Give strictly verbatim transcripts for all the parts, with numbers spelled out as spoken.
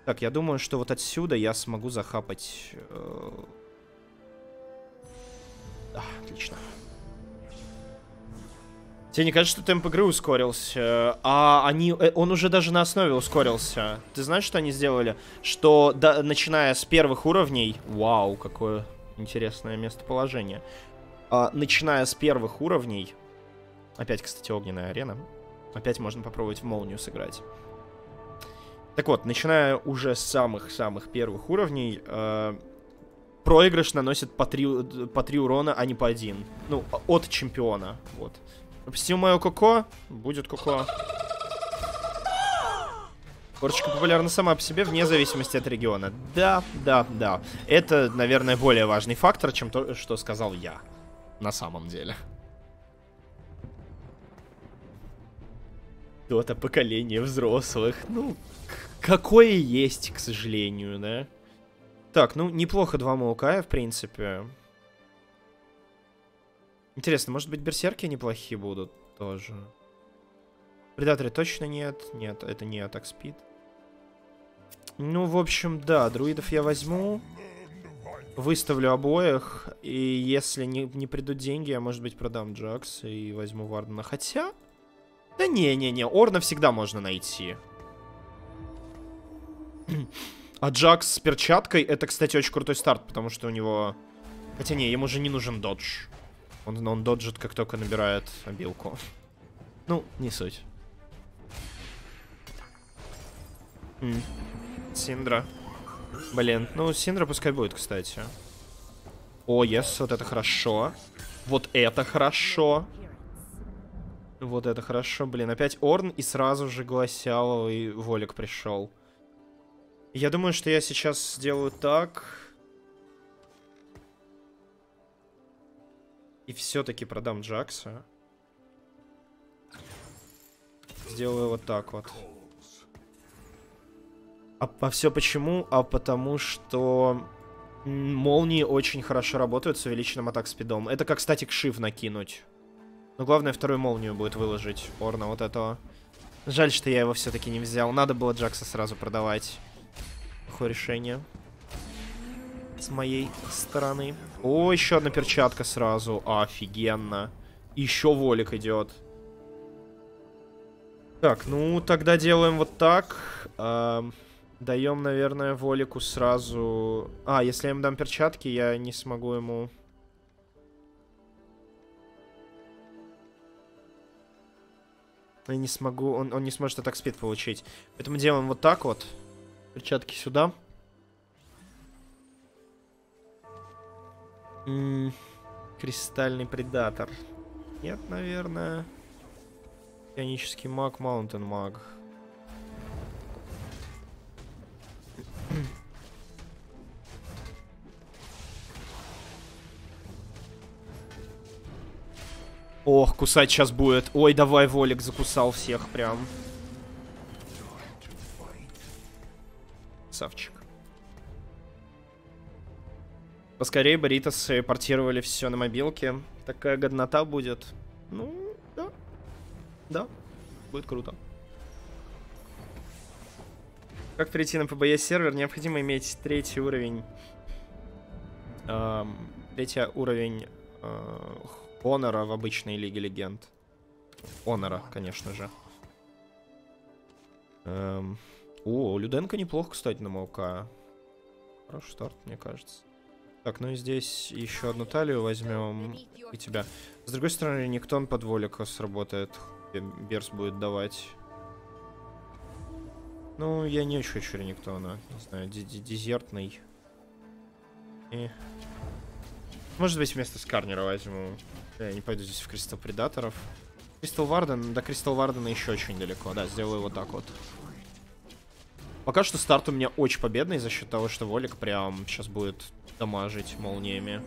Так, я думаю, что вот отсюда я смогу захапать... Э... Да, отлично. Тебе не кажется, что темп игры ускорился? А они... Он уже даже на основе ускорился. Ты знаешь, что они сделали? Что, да, начиная с первых уровней... Вау, какое интересное местоположение. А, начиная с первых уровней... Опять, кстати, огненная арена. Опять можно попробовать в молнию сыграть. Так вот, начиная уже с самых-самых первых уровней... Э... Проигрыш наносит по три, по три урона, а не по один. Ну, от чемпиона. Вот. Пропустил мою Коко, будет Коко. Корочка популярна сама по себе, вне зависимости от региона. Да, да, да. Это, наверное, более важный фактор, чем то, что сказал я. На самом деле. То-то поколение взрослых. Ну, какое есть, к сожалению, да? Так, ну, неплохо два Маукая, в принципе. Интересно, может быть, берсерки неплохие будут тоже? Предаторы точно нет. Нет, это не Attack Speed. Ну, в общем, да, друидов я возьму. Выставлю обоих. И если не, не придут деньги, я, может быть, продам Джакс и возьму Вардена. Хотя... Да не-не-не, Орна всегда можно найти. А Джакс с перчаткой, это, кстати, очень крутой старт, потому что у него... Хотя не, ему же не нужен додж. Он, он доджит, как только набирает обилку. Ну, не суть. М. Синдра. Блин, ну, Синдра пускай будет, кстати. О, ес, вот это хорошо. Вот это хорошо. Вот это хорошо, блин. Опять Орн, и сразу же Гласял и Волик пришел. Я думаю, что я сейчас сделаю так... И все-таки продам Джакса. Сделаю вот так вот. А, а все почему? А потому что молнии очень хорошо работают с увеличенным атак-спидом. Это как статик шиф накинуть. Но главное вторую молнию будет выложить Орна вот этого. Жаль, что я его все-таки не взял. Надо было Джакса сразу продавать. Плохое решение. С моей стороны. О, еще одна перчатка сразу. Офигенно. Еще Волик идет. Так, ну тогда делаем вот так. Эм, даем, наверное, Волику сразу... А, если я ему дам перчатки, я не смогу ему... Я не смогу... Он, он не сможет атак спид получить. Поэтому делаем вот так вот. Перчатки сюда. М-м, кристальный предатор. Нет, наверное. Ионический маг, маунтен маг. Ох, кусать сейчас будет. Ой, давай, Волик закусал всех прям. Красавчик. Поскорее бы Ритасы портировали все на мобилке. Такая годнота будет. Ну, да. Да, будет круто. Как перейти на пэ бэ е сервер? Необходимо иметь третий уровень. Эм, третий уровень э, Honor в обычной Лиге Легенд. Honor, конечно же. Эм, о, Люденко неплохо, кстати, на Маука. Хороший старт, мне кажется. Так, ну и здесь еще одну талию возьмем. И тебя. С другой стороны, Рениктон под Волика сработает. Берс будет давать. Ну, я не очень хочу Рениктона. Не знаю, дезертный. И... Может быть, вместо Скарнера возьму. Я не пойду здесь в Кристалл Предаторов. Кристалл Варден. До Кристалл Вардена еще очень далеко. Да, сделаю вот так вот. Пока что старт у меня очень победный за счет того, что Волик прям сейчас будет дамажить молниями.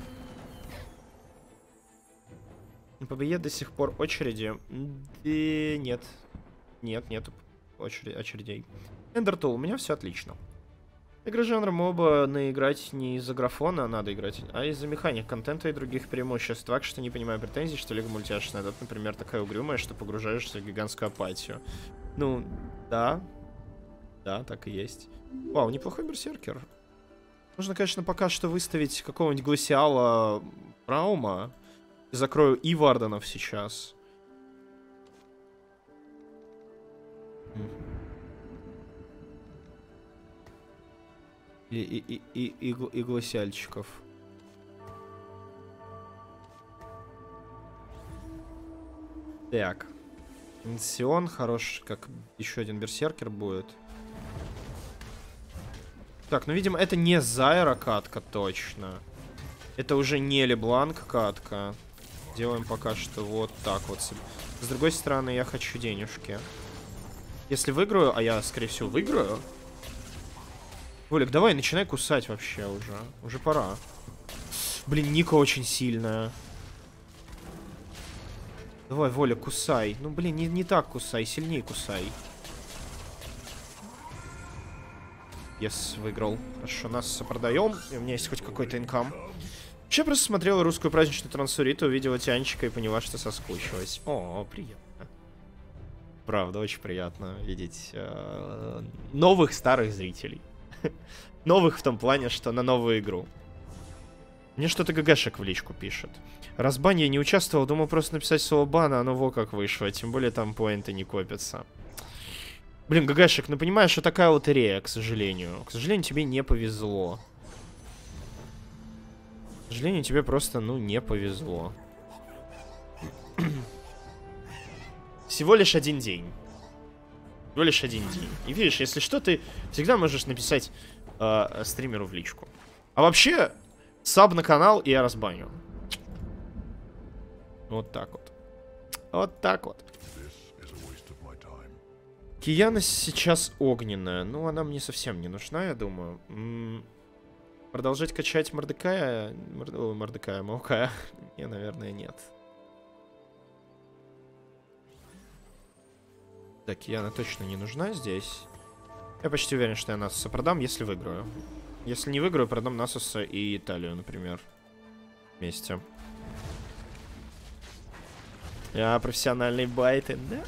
На пэ бэ е до сих пор очереди. Да нет. Нет, нету очередь, очередей. Эндертул, у меня все отлично. Игры жанра моба наиграть не из-за графона надо играть, а из-за механик, контента и других преимуществ. Так что не понимаю претензий, что Лига мультяшная. Тут, например, такая угрюмая, что погружаешься в гигантскую апатию. Ну, да. Да, так и есть. Вау, неплохой берсеркер. Нужно, конечно, пока что выставить какого-нибудь гласиала Браума. Закрою и Варденов сейчас. И, и, и, и, и, и гласиальчиков. Так. Инсион хорош, как еще один берсеркер будет. Так, ну, видимо, это не Зайра катка точно. Это уже не Лебланк катка. Делаем пока что вот так вот. С другой стороны, я хочу денежки. Если выиграю, а я, скорее всего, выиграю. Волик, давай, начинай кусать вообще уже. Уже пора. Блин, Ника очень сильная. Давай, Воля, кусай. Ну, блин, не, не так кусай, сильнее кусай. Yes, выиграл. Хорошо, нас продаем. И у меня есть хоть какой-то инкам. Вообще просто смотрела русскую праздничную трансуриту, увидела Тянчика и поняла, что соскучилась. О, приятно. Правда, очень приятно видеть э, новых старых зрителей. Новых в том плане, что на новую игру. Мне что-то ГГшек в личку пишет. Разбан я не участвовал, думал просто написать слово бана, оно во как вышло. Тем более там поинты не копятся. Блин, ГГшек, ну понимаешь, что такая лотерея, к сожалению. К сожалению, тебе не повезло. К сожалению, тебе просто, ну, не повезло. Всего лишь один день. Всего лишь один день. И видишь, если что, ты всегда можешь написать э, стримеру в личку. А вообще, саб на канал, и я разбаню. Вот так вот. Вот так вот. Кияна сейчас огненная. Ну, она мне совсем не нужна, я думаю. М-м- продолжать качать Мордекая? Мор... О, Мордекая, Маукая? Не, наверное, нет. Так, Кияна точно не нужна здесь. Я почти уверен, что я Насуса продам, если выиграю. Если не выиграю, продам Насуса и Италию, например. Вместе. Я профессиональный байты, да?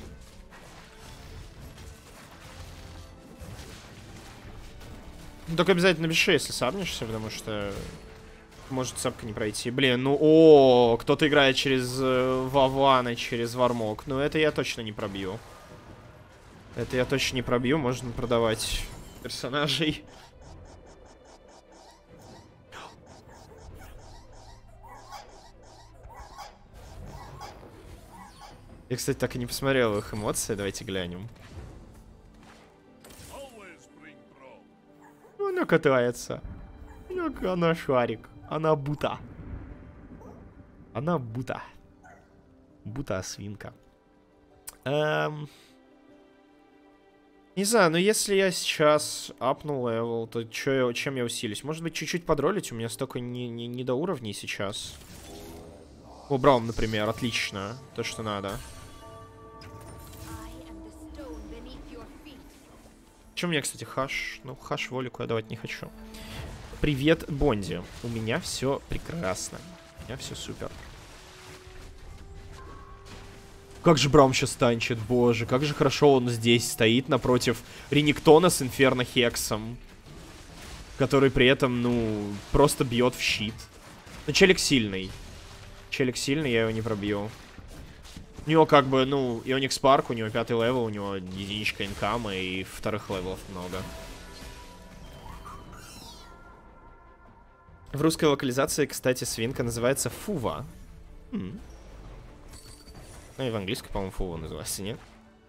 Ну, только обязательно напиши, если сабнешься, потому что может сабка не пройти. Блин, ну о, кто-то играет через э, Вавана, через Вармок. Ну это я точно не пробью. Это я точно не пробью, можно продавать персонажей. Я, кстати, так и не посмотрел их эмоции, давайте глянем. Она катается. Она шарик. Она бута. Она бута. Бута свинка. Эм... Не знаю, но если я сейчас апнул левел, то чё я, чем я усилюсь? Может быть, чуть-чуть подролить? У меня столько не, не, не до уровней сейчас. О, Браум, например. Отлично. То, что надо. Чем мне, кстати, хаш? Ну, хаш Волику я давать не хочу. Привет, Бонди. У меня все прекрасно. У меня все супер. Как же Браум сейчас танчит, боже. Как же хорошо он здесь стоит напротив Рениктона с Инферно Хексом. Который при этом, ну, просто бьет в щит. Но челик сильный. Челик сильный, я его не пробью. У него как бы, ну, Ионик Спарк, у него пятый левел, у него единичка инкама и вторых левелов много. В русской локализации, кстати, свинка называется Фува. М-м. Ну и в английской, по-моему, Фува называется, нет?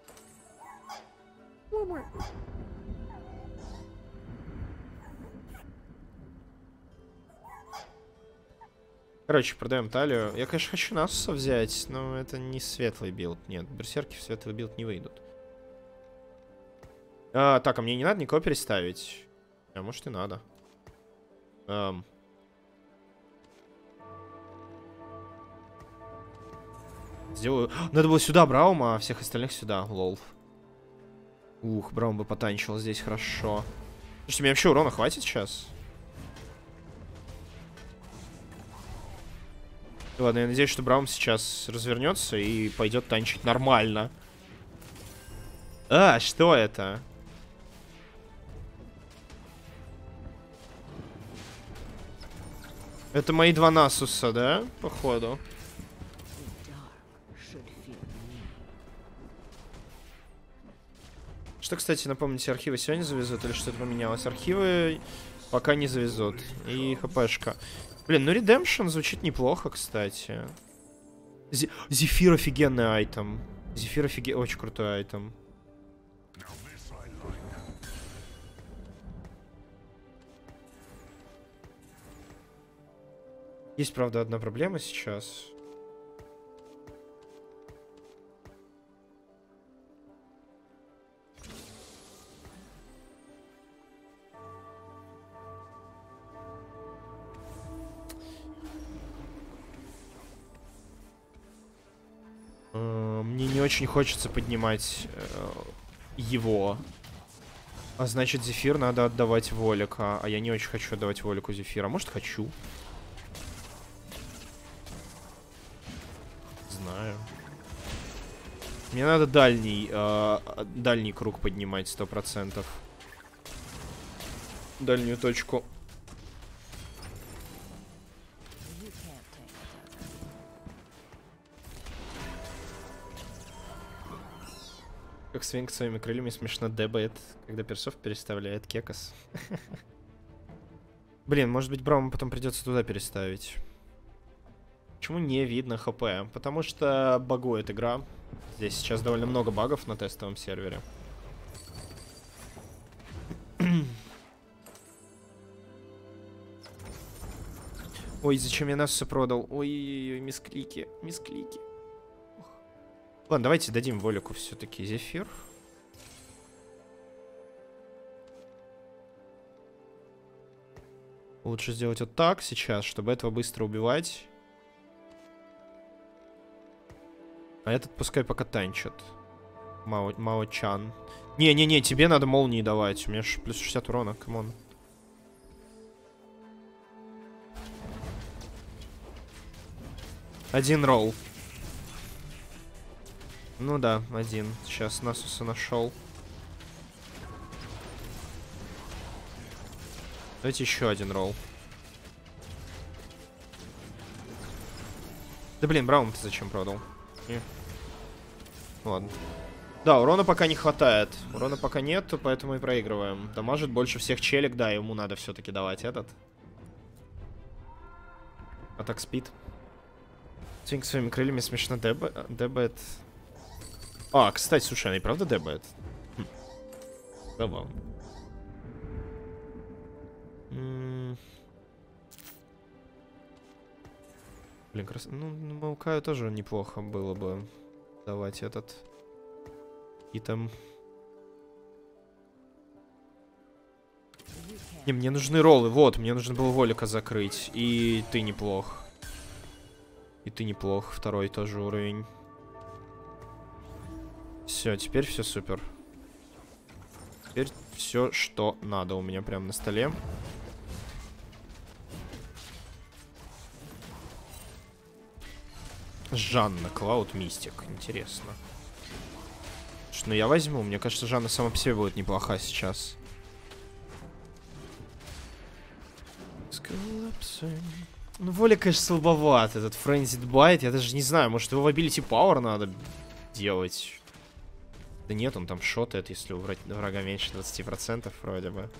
Короче, продаем талию. Я, конечно, хочу Насуса взять, но это не светлый билд. Нет, берсерки в светлый билд не выйдут. А, так, а мне не надо никого переставить. А может и надо. Эм. Сделаю... Надо было сюда Браума, а всех остальных сюда. Лол. Ух, Браум бы потанчил здесь хорошо. Слушайте, мне вообще урона хватит сейчас? Ладно, я надеюсь, что Браум сейчас развернется и пойдет танчить нормально. А, что это? Это мои два Насуса, да? Походу. Что, кстати, напомните, архивы сегодня завезут или что-то поменялось? Архивы пока не завезут. И хпшка. Блин, ну Redemption звучит неплохо, кстати. Зе Зефир офигенный айтем. Зефир офиге... очень крутой айтем. Есть, правда, одна проблема сейчас. Мне не очень хочется поднимать э, его. А значит, Зефир надо отдавать Волика. А я не очень хочу отдавать Волику Зефира. Может, хочу? Знаю. Мне надо дальний, э, дальний круг поднимать сто процентов. Дальнюю точку. Как свинг своими крыльями смешно дебает, когда персов переставляет кекас. Блин, может быть, Браума потом придется туда переставить. Почему не видно хп? Потому что багует игра. Здесь сейчас довольно много багов на тестовом сервере. Ой, зачем я Насуса продал? Ой-ой-ой, мисклики, мисклики. Ладно, давайте дадим Волику все-таки Зефир. Лучше сделать вот так сейчас, чтобы этого быстро убивать. А этот пускай пока танчит. Мао, Мао-чан. Не-не-не, тебе надо молнии давать. У меня же плюс шестьдесят урона, камон. Один ролл. Ну да, один. Сейчас Насуса нашел. Давайте еще один ролл. Да блин, Браун ты зачем продал? И... Ладно. Да, урона пока не хватает. Урона пока нет, поэтому и проигрываем. Дамажит больше всех челик, да, ему надо все-таки давать этот. Атак спид. Свинг своими крыльями смешно дебает. А, кстати, слушай, она и правда дебает? Хм. Забавно. М-м. Блин, крас... ну, Маукаю тоже неплохо было бы давать этот итем. Не, мне нужны роллы, вот, мне нужно было Волика закрыть. И ты неплох. И ты неплох, второй тоже уровень. Все, теперь все супер. Теперь все, что надо у меня прямо на столе. Жанна, Клауд Мистик. Интересно. Что, ну я возьму. Мне кажется, Жанна сама по себе будет неплоха сейчас. Ну, Воля, конечно, слабоват. Этот Frenzied Bite. Я даже не знаю, может его в Ability Power надо делать. Да нет, он там шотает, если у врага меньше двадцати процентов вроде бы.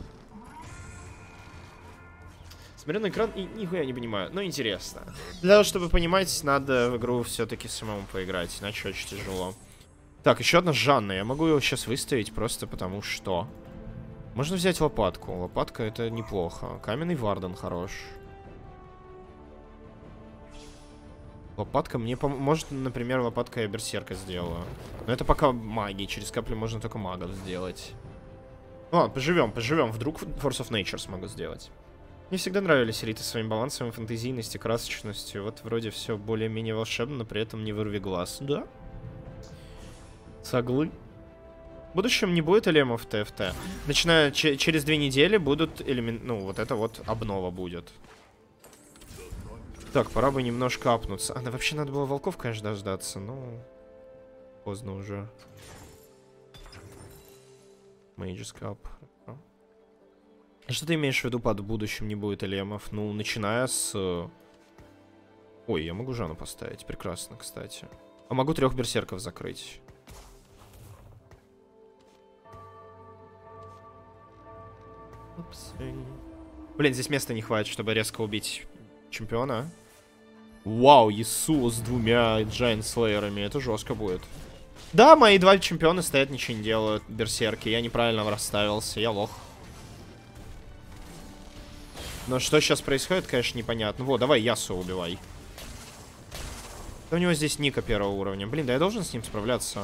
Смотрю на экран и нихуя не понимаю, но интересно. Для того, чтобы понимать, надо в игру все-таки самому поиграть, иначе очень тяжело. Так, еще одна Жанна. Я могу его сейчас выставить просто потому что... Можно взять лопатку. Лопатка это неплохо. Каменный Варден хорош. Лопатка мне поможет, например, лопатка я берсерка сделаю. Но это пока магии. Через каплю можно только магов сделать. Ну ладно, поживем, поживем. Вдруг Force of Nature смогу сделать. Мне всегда нравились риты своим балансом, фэнтезийностью, красочностью. Вот вроде все более-менее волшебно, но при этом не вырви глаз. Да? Соглы. В будущем не будет элемов ТФТ. Начиная через две недели будут элемент... Ну, вот это вот обнова будет. Так, пора бы немножко апнуться. А, да вообще надо было волков, конечно, дождаться, но... Поздно уже. Mage's Cup. Что ты имеешь в виду под будущим не будет элемов? Ну, начиная с... Ой, я могу Жанну поставить. Прекрасно, кстати. А могу трех берсерков закрыть. Блин, здесь места не хватит, чтобы резко убить чемпиона. Вау, Ису с двумя Giant Слеерами. Это жестко будет. Да, мои два чемпиона стоят, ничего не делают. Берсерки. Я неправильно расставился. Я лох. Но что сейчас происходит, конечно, непонятно. Вот, давай Ясу убивай. У него здесь Ника первого уровня. Блин, да я должен с ним справляться.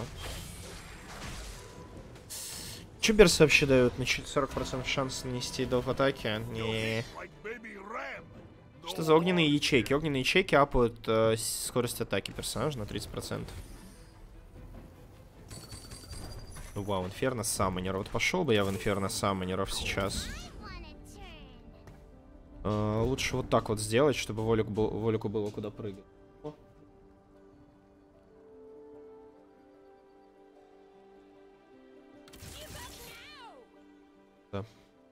Че берсы вообще дают? На сорок процентов шанс нанести до в атаке? Не. Что за огненные ячейки? Огненные ячейки апают э, скорость атаки персонажа на тридцать процентов. Вау, Инферно Саммонер. Вот пошел бы я в Инферно Саммонеров сейчас. Э, лучше вот так вот сделать, чтобы Волик был, Волику было куда прыгать. О. Да.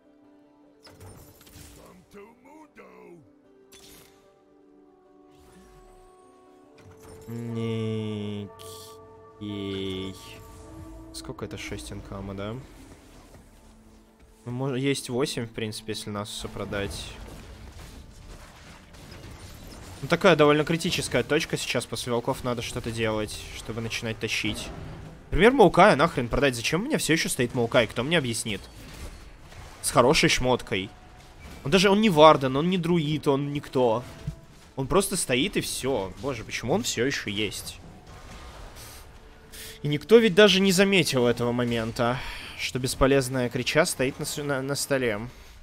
Никей. Сколько это шесть инкама, да? Ну, может, есть восемь, в принципе, если нас все продать. Ну, такая довольно критическая точка сейчас. После волков надо что-то делать, чтобы начинать тащить. Например, Маукая нахрен продать. Зачем у меня все еще стоит Маукай? Кто мне объяснит? С хорошей шмоткой. Он даже, он не Варден, он не друид, он никто. Он просто стоит и все. Боже, почему он все еще есть? И никто ведь даже не заметил этого момента, что бесполезная крича стоит на, на, на столе.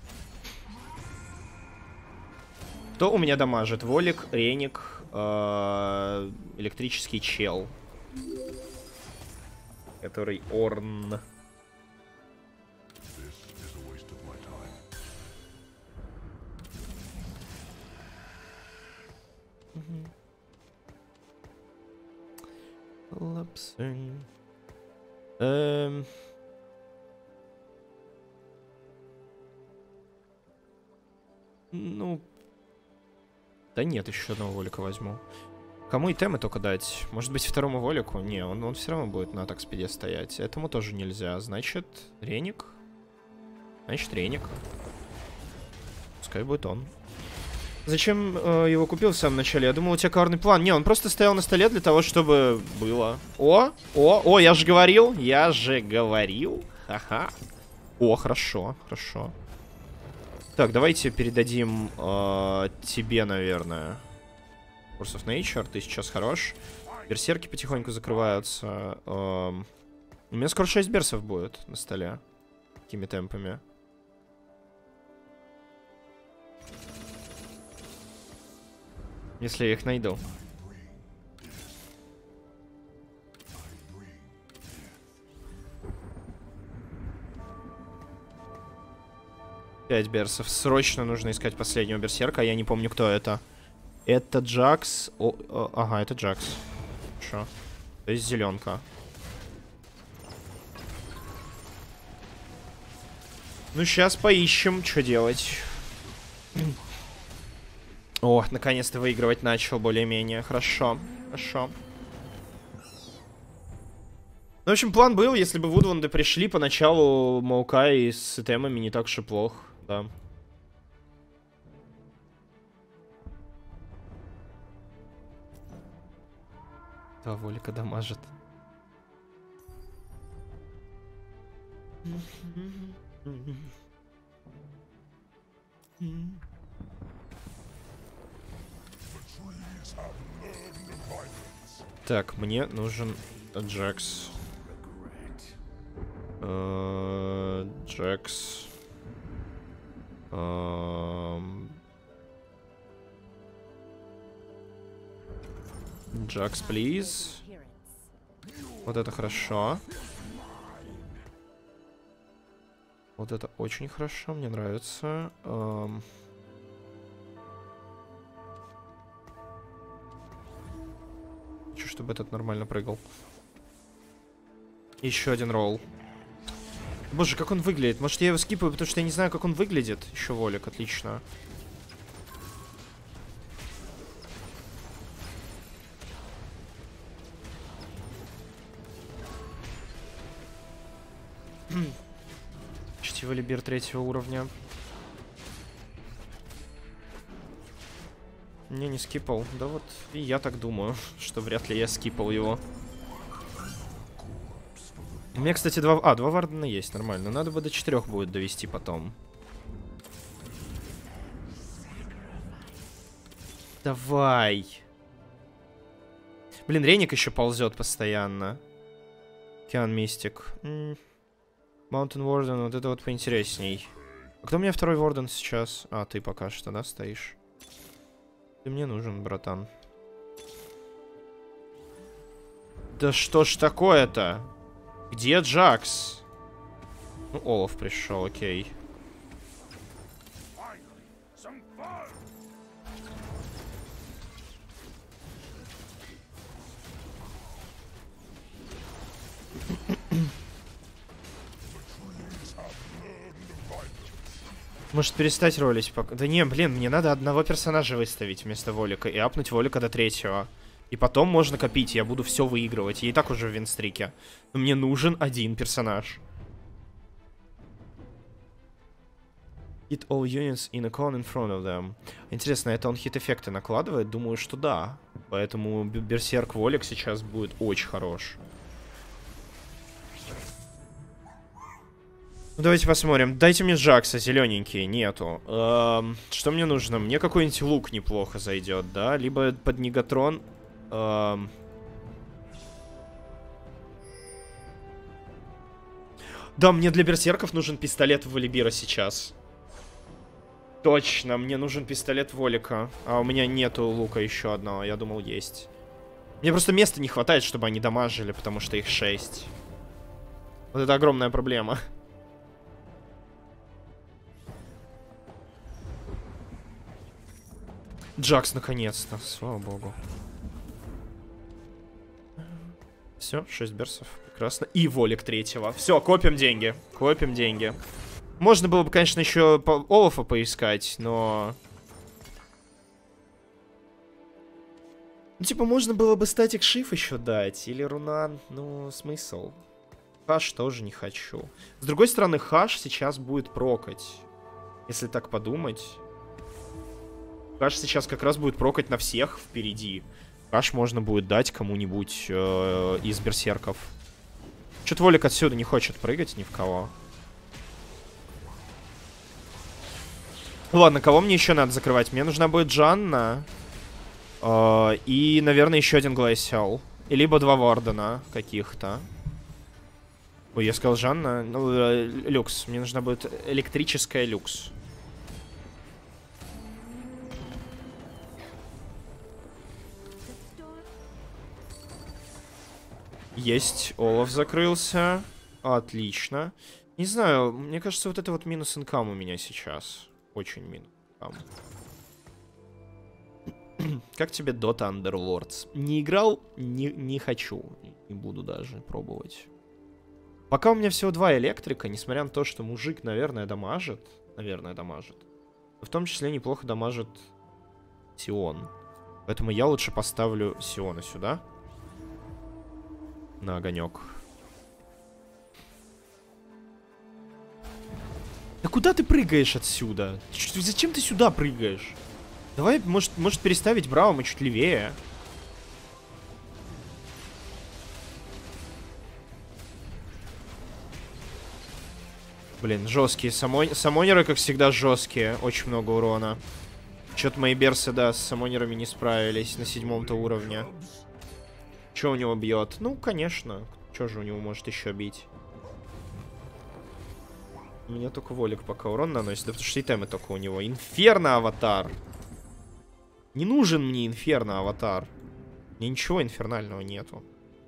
Кто у меня дамажит? Волик, Реник, э, электрический чел. Который Орн. Лапсы. Эм... Ну... Да нет, еще одного Волика возьму. Кому и темы только дать? Может быть, второму Волику? Не, он, он все равно будет на атак-спиде стоять. Этому тоже нельзя. Значит, Реник. Значит, Реник. Пускай будет он. Зачем э, его купил в самом начале? Я думал, у тебя коварный план. Не, он просто стоял на столе для того, чтобы было. О, о, о, я же говорил. Я же говорил. Ага. О, хорошо, хорошо. Так, давайте передадим э, тебе, наверное. Force of Nature, ты сейчас хорош. Берсерки потихоньку закрываются. Э, у меня скоро шесть берсов будет на столе. Такими темпами. Если я их найду. Пять берсов. Срочно нужно искать последнего берсерка. Я не помню, кто это. Это Джакс. О, о, ага, это Джакс. Хорошо. То есть зеленка. Ну, сейчас поищем, что делать. О, наконец-то выигрывать начал более-менее. Хорошо, хорошо. Ну, в общем, план был, если бы Вудванды пришли поначалу Маукай с темами не так уж и плохо, да. Да, Волика дамажит. Так, мне нужен Джакс. Uh, Джакс. Uh, Джакс, please. Вот это хорошо. Вот это очень хорошо, мне нравится. Um, Хочу, чтобы этот нормально прыгал. Еще один ролл. Боже, как он выглядит. Может, я его скипаю, потому что я не знаю, как он выглядит. Еще Волик, отлично. Чтивый Либер третьего уровня. Не, не скипал. Да вот и я так думаю, что вряд ли я скипал его. У меня, кстати, два... А, два вардена есть, нормально. Надо бы до четырех будет довести потом. Давай. Блин, Реник еще ползет постоянно. Океан Мистик. Mountain Warden, вот это вот поинтересней. А кто у меня второй Ворден сейчас? А, ты пока что, да, стоишь? Ты мне нужен, братан. Да что ж такое-то? Где Джакс? Ну, Олаф пришел, окей. Может перестать ролить пока? Да не, блин, мне надо одного персонажа выставить вместо Волика и апнуть Волика до третьего. И потом можно копить, я буду все выигрывать. Я и так уже в винстрике. Но мне нужен один персонаж. Hit all units in a cone in front of them. Интересно, это он хит-эффекты накладывает? Думаю, что да. Поэтому Берсерк Волик сейчас будет очень хорош. Ну, давайте посмотрим. Дайте мне Джакса, зелененький. Нету. Эм, что мне нужно? Мне какой-нибудь лук неплохо зайдет, да? Либо под Негатрон. Эм... Да, мне для берсерков нужен пистолет Валибира сейчас. Точно, мне нужен пистолет Волика. А у меня нету лука еще одного. Я думал, есть. Мне просто места не хватает, чтобы они дамажили, потому что их шесть. Вот это огромная проблема. Джакс, наконец-то. Слава богу. Все, шесть берсов. Прекрасно. И Волик третьего. Все, копим деньги. Копим деньги. Можно было бы, конечно, еще по Олафа поискать, но... Ну, типа, можно было бы статик Шиф еще дать. Или Рунан. Ну, смысл. Хаш тоже не хочу. С другой стороны, Хаш сейчас будет прокать. Если так подумать. Хаш сейчас как раз будет прокать на всех впереди. Хаш можно будет дать кому-нибудь э, из берсерков. Чё-то Волик отсюда не хочет прыгать ни в кого. Ладно, кого мне еще надо закрывать? Мне нужна будет Джанна. Э, и, наверное, еще один Глайсел. И либо два Вардена каких-то. Ой, я сказал Жанна. Ну, э, люкс. Мне нужна будет электрическая люкс. Есть. Олаф закрылся. Отлично. Не знаю, мне кажется, вот это вот минус инкам у меня сейчас. Очень минус инкам. Как тебе Dota Underlords? Не играл? Не, не хочу. Не буду даже пробовать. Пока у меня всего два электрика, несмотря на то, что мужик, наверное, дамажит. Наверное, дамажит. В том числе неплохо дамажит Сион. Поэтому я лучше поставлю Сиона сюда. На огонек. Да куда ты прыгаешь отсюда? Ч зачем ты сюда прыгаешь? Давай, может, может переставить Браума чуть левее. Блин, жесткие. Самон... Самонеры, как всегда, жесткие. Очень много урона. Чё-то мои берсы, да, с самонерами не справились на седьмом-то уровне. Чё у него бьет? Ну, конечно. Чё же у него может еще бить? У меня только Волик пока урон наносит. Да потому что и темы только у него. Инферно аватар. Не нужен мне инферно аватар. Мне ничего инфернального нету.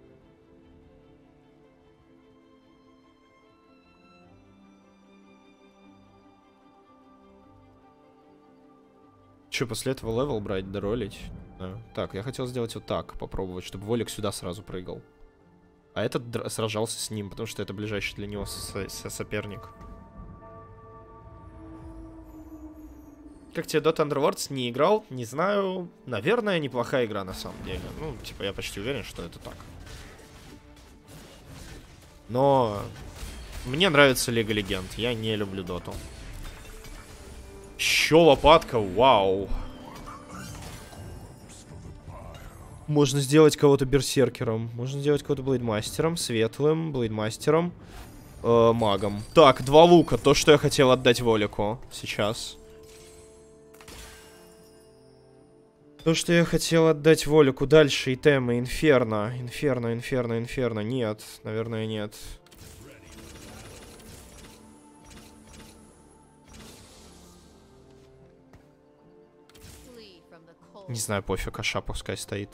Че, после этого левел брать, доролить? Да. Так, я хотел сделать вот так, попробовать, чтобы Волик сюда сразу прыгал. А этот сражался с ним, потому что это ближайший для него со со соперник. Как тебе Dota Underworlds? Не играл? Не знаю. Наверное, неплохая игра на самом деле. Ну, типа, я почти уверен, что это так. Но мне нравится Лига Легенд. Я не люблю Доту. Еще лопатка, вау. Можно сделать кого-то берсеркером. Можно сделать кого-то блейдмастером, светлым, блейдмастером, э, магом. Так, два лука. То, что я хотел отдать Волику сейчас. То, что я хотел отдать Волику. Дальше итемы. Инферно. Инферно, инферно, инферно. Нет. Наверное, нет. Не знаю, пофиг. Аша пускай стоит.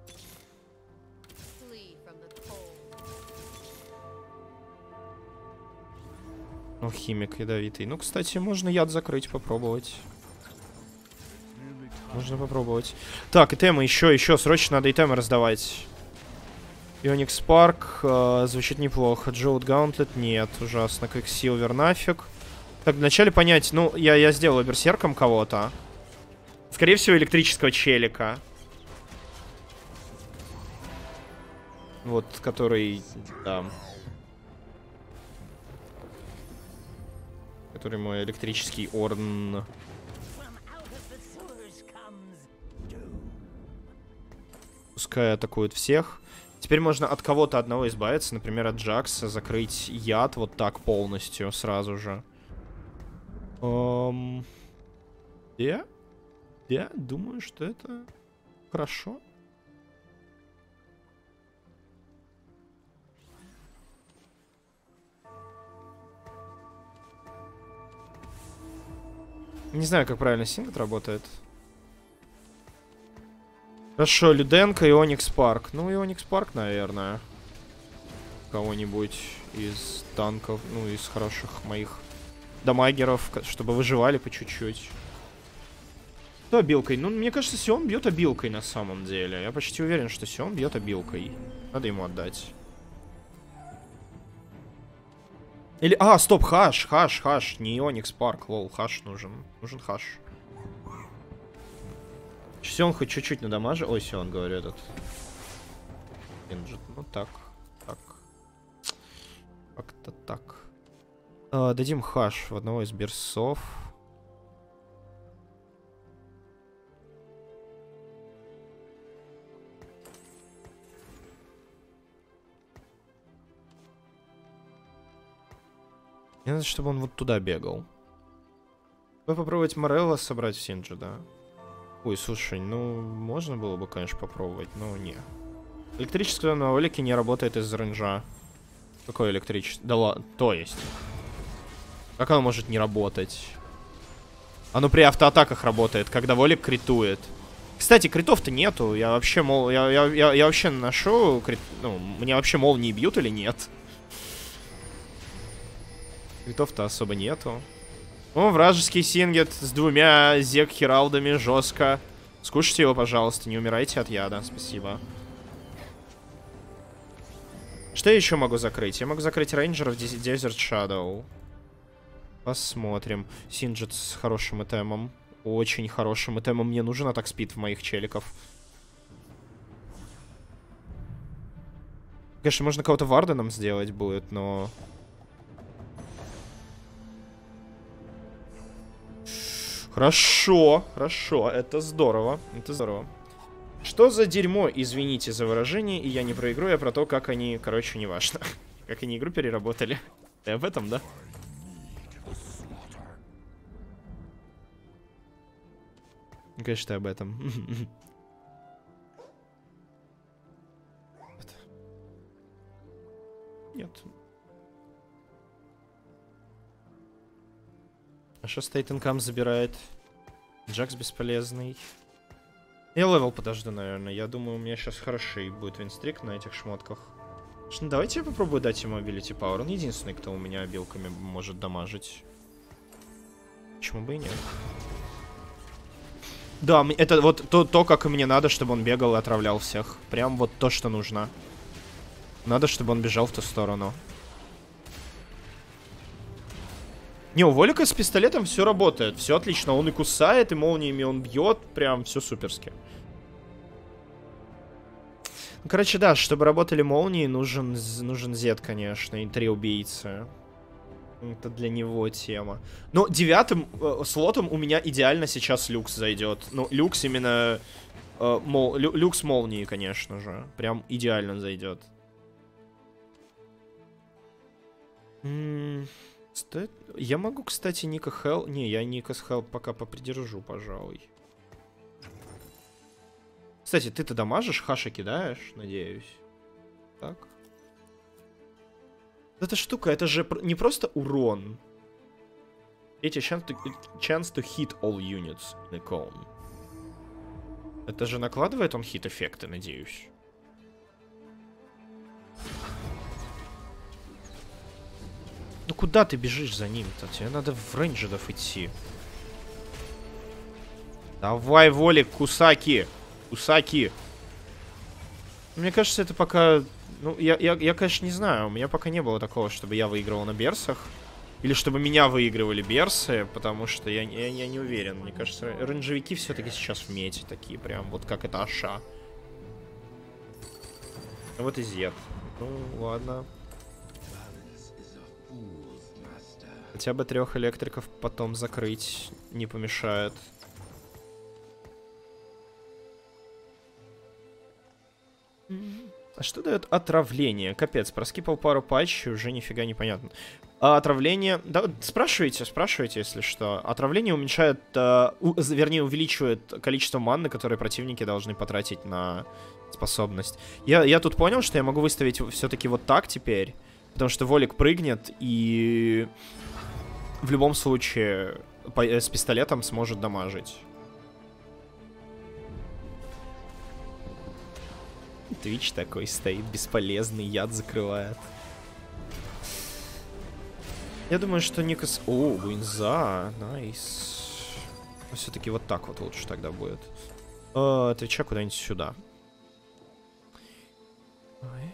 Ну, химик ядовитый. Ну, кстати, можно яд закрыть, попробовать. Можно попробовать. Так, итемы еще, еще. Срочно надо итемы раздавать. Ионикс Парк. Э, звучит неплохо. Джоут Гаунтлет. Нет, ужасно. Квиксилвер нафиг. Так, вначале понять. Ну, я, я сделал берсерком кого-то. Скорее всего, электрического челика. Вот, который... Да. Который мой электрический Орн. Пускай атакуют всех. Теперь можно от кого-то одного избавиться. Например, от Джакса. Закрыть яд вот так полностью сразу же. Um, я? Я думаю, что это хорошо. Не знаю, как правильно Сингет работает. Хорошо, Люденко и Оникс Парк. Ну, и Оникс Парк, наверное. Кого-нибудь из танков, ну, из хороших моих дамагеров, чтобы выживали по чуть-чуть. Кто обилкой? Ну, мне кажется, Сион бьет обилкой на самом деле. Я почти уверен, что Сион бьет обилкой. Надо ему отдать. Или... А, стоп, хаш, хаш, хаш. Не Ионикс Парк, лол, хаш нужен. Нужен хаш. Сион хоть чуть-чуть надамажил. Ой, Сион, говорю, этот. Инжит. Ну, так. Так. Как-то так. А, дадим хаш в одного из берсов. Мне надо, чтобы он вот туда бегал. Вы попробовать Морелла собрать в Синджи, да? Ой, слушай, ну, можно было бы, конечно, попробовать, но не. Электричество на Олике не работает из-за рейнджа. Какое электричество? Да ладно, то есть. Как оно может не работать? Оно при автоатаках работает, когда Волик критует. Кстати, критов-то нету. Я вообще, мол, я, я, я, я вообще ношу крит... Ну, мне вообще, мол, не бьют или нет? Критов-то особо нету. О, вражеский Сингет с двумя зек-хералдами, жестко. Скушайте его, пожалуйста, не умирайте от яда, спасибо. Что я еще могу закрыть? Я могу закрыть рейнджеров Desert Shadow. Посмотрим. Синджет с хорошим итемом. Очень хорошим итемом. Мне нужен атак спид в моих челиков. Конечно, можно кого-то варденом сделать будет, но... Хорошо, хорошо, это здорово, это здорово. Что за дерьмо, извините за выражение, и я не про игру, я про то, как они, короче, неважно. Как они игру переработали. Ты об этом, да? Конечно, ты об этом. Нет. А что стоит инкам забирает? Джакс бесполезный. Я левел подожду, наверное. Я думаю, у меня сейчас хороший будет винстрик на этих шмотках. Что, давайте я попробую дать ему ability power. Он единственный, кто у меня обилками может дамажить. Почему бы и нет? Да, это вот то, то, как мне надо, чтобы он бегал и отравлял всех. Прям вот то, что нужно. Надо, чтобы он бежал в ту сторону. Не, у Волика с пистолетом все работает. Все отлично. Он и кусает, и молниями он бьет. Прям все суперски. Ну, короче, да, чтобы работали молнии, нужен, нужен Зед, конечно. И три убийцы. Это для него тема. Но девятым э, слотом у меня идеально сейчас люкс зайдет. Ну, люкс именно... Э, мол, лю, люкс молнии, конечно же. Прям идеально зайдет. М-м, стоит... Я могу, кстати, Ника Хелл... Не, я Ника с Хелл пока попридержу, пожалуй. Кстати, ты-то дамажишь, Хаша кидаешь, надеюсь. Так. Эта штука, это же не просто урон. Эти chance to, chance to hit all units in a cone. Это же накладывает он хит-эффекты, надеюсь. Ну куда ты бежишь за ним-то? Тебе надо в рейнджеров идти. Давай, Волик, кусаки. Кусаки. Мне кажется, это пока... Ну, я, я, я, конечно, не знаю. У меня пока не было такого, чтобы я выигрывал на берсах. Или чтобы меня выигрывали берсы, потому что я, я, я не уверен. Мне кажется, рейнджевики все-таки сейчас в мете такие, прям вот как это Аша. А вот и Зет. Ну, ладно. Хотя бы трех электриков потом закрыть не помешает. А что дает отравление? Капец, проскипал пару патчей, уже нифига не понятно. А отравление... Да, спрашивайте, спрашивайте, если что. Отравление уменьшает... Uh, у, вернее, увеличивает количество манны, которые противники должны потратить на способность. Я, я тут понял, что я могу выставить все-таки вот так теперь. Потому что Волик прыгнет и... В любом случае по, с пистолетом сможет дамажить. Твич такой стоит, бесполезный, яд закрывает. Я думаю, что Никас... О, Гуинза, найс. Но все-таки вот так вот лучше тогда будет. Э, Твича куда-нибудь сюда. Ой.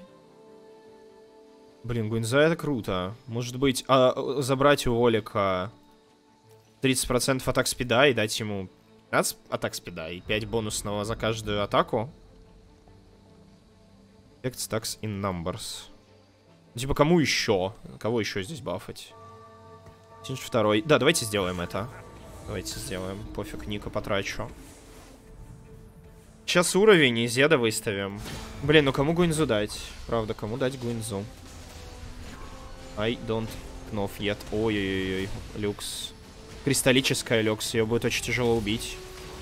Блин, Гуинза это круто. Может быть, а, забрать у Волика тридцать процентов атак спида и дать ему пятнадцать атак спида и пять бонусного за каждую атаку. Effect stacks in numbers. Типа, кому еще? Кого еще здесь бафать? Второй. Да, давайте сделаем это. Давайте сделаем. Пофиг, Ника потрачу. Сейчас уровень и Зеда выставим. Блин, ну кому Гуинзу дать? Правда, кому дать Гуинзу? I don't know yet. Ой-ой-ой, люкс. Кристаллическая люкс. Ее будет очень тяжело убить.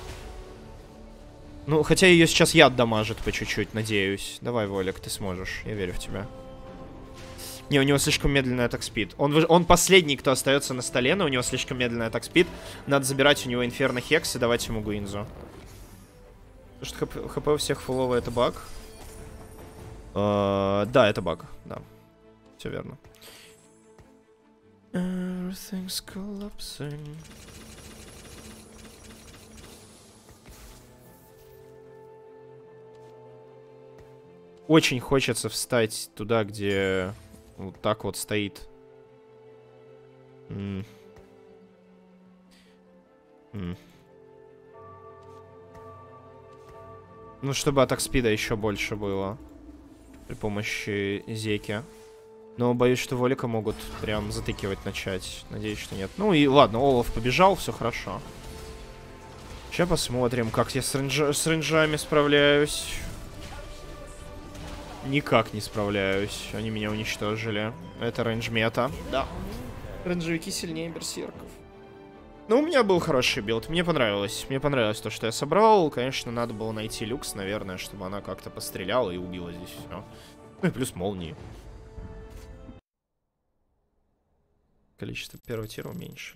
Ну, хотя ее сейчас яд дамажит по чуть-чуть, надеюсь. Давай, Волик, ты сможешь. Я верю в тебя. Не, у него слишком медленный атак спид. Он, он последний, кто остается на столе, но у него слишком медленный атак спид. Надо забирать у него Инферно Хекс и давать ему Гуинзу. Потому что хп у всех фуловый — это баг. Uh, да, это баг, да. Все верно. Everything's collapsing. Очень хочется встать туда, где вот так вот стоит. М -м. Ну, чтобы атак спида еще больше было. При помощи Зеки. Но боюсь, что Волика могут прям затыкивать начать. Надеюсь, что нет. Ну и ладно, Олаф побежал, все хорошо. Сейчас посмотрим, как я с, рейндж... с рейнджами справляюсь. Никак не справляюсь. Они меня уничтожили. Это рейндж мета. Да. Рейнджевики сильнее берсерков. Ну, у меня был хороший билд. Мне понравилось. Мне понравилось то, что я собрал. Конечно, надо было найти люкс, наверное, чтобы она как-то постреляла и убила здесь все. Ну и плюс молнии. Количество первого тира уменьшили.